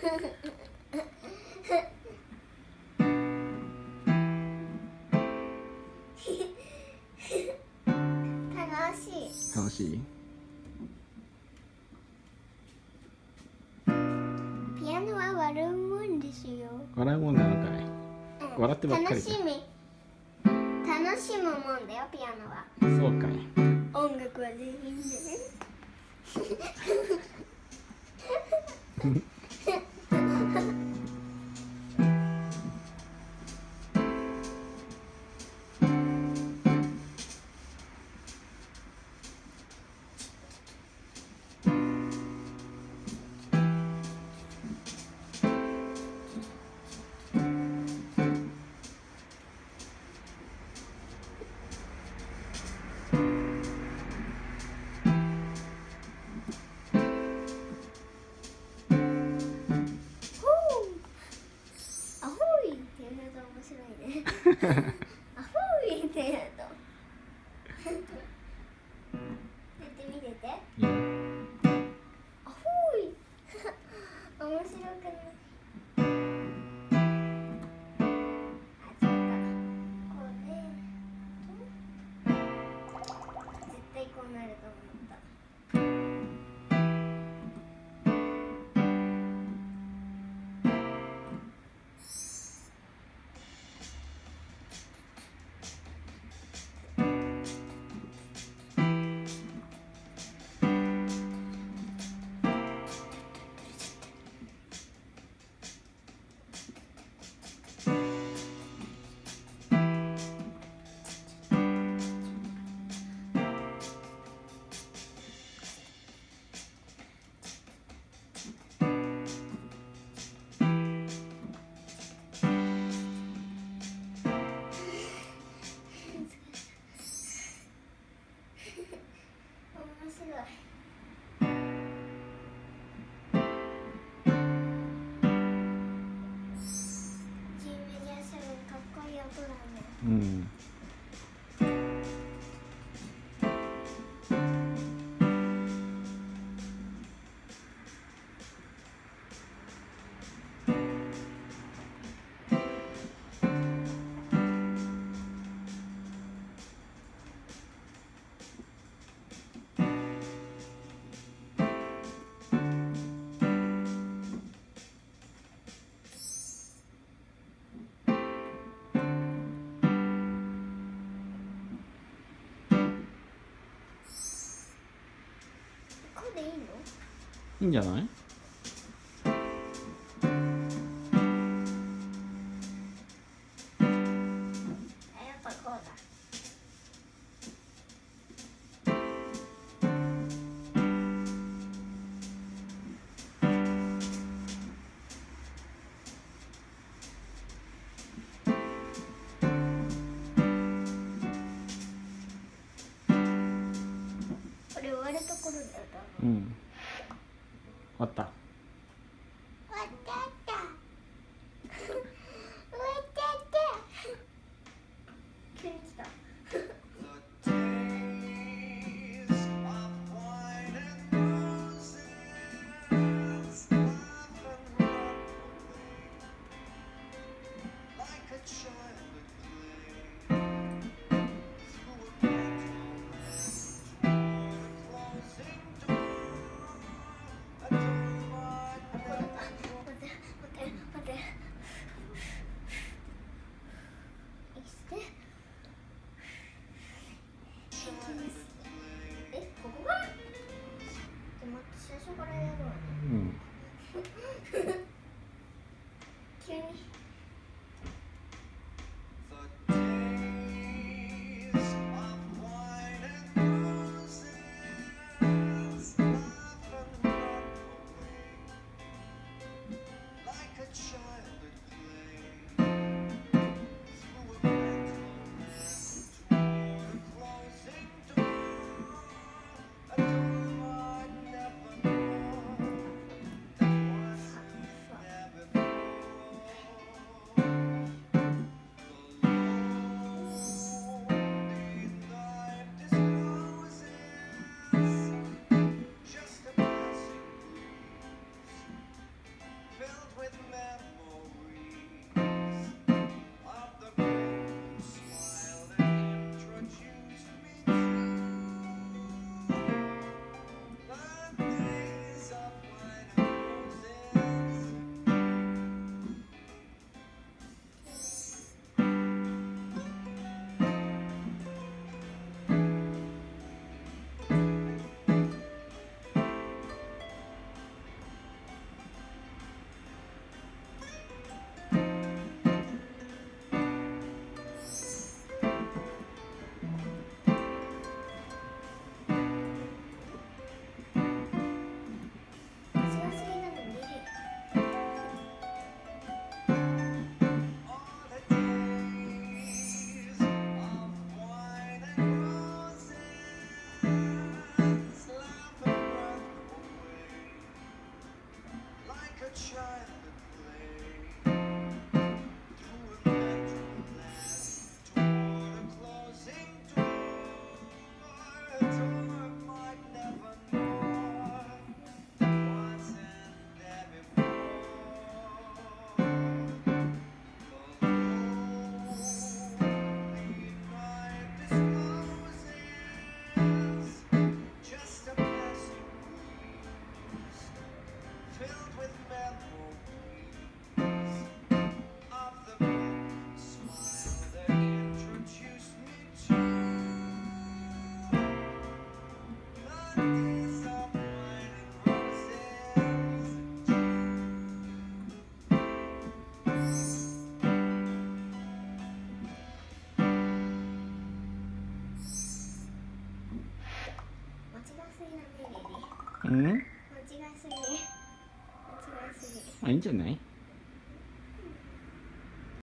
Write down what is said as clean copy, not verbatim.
楽しい。 ピアノは笑うもんですよ。 笑うもんなのかい。笑ってばっかりか。 楽しむもんだよ、ピアノは。 そうかい。 音楽はできんでね。アホーってやるとやってみてて。アホー面白くない？あ、違った。これ絶対こうなると思った。 うん。 でいいの？ いいんじゃない？ やっぱこうだ。これ終わるところだよ、多分。 うん。終わった。 終わった。終わった。急に来た。 うん、 間違いすぎ。 あ、いいんじゃない？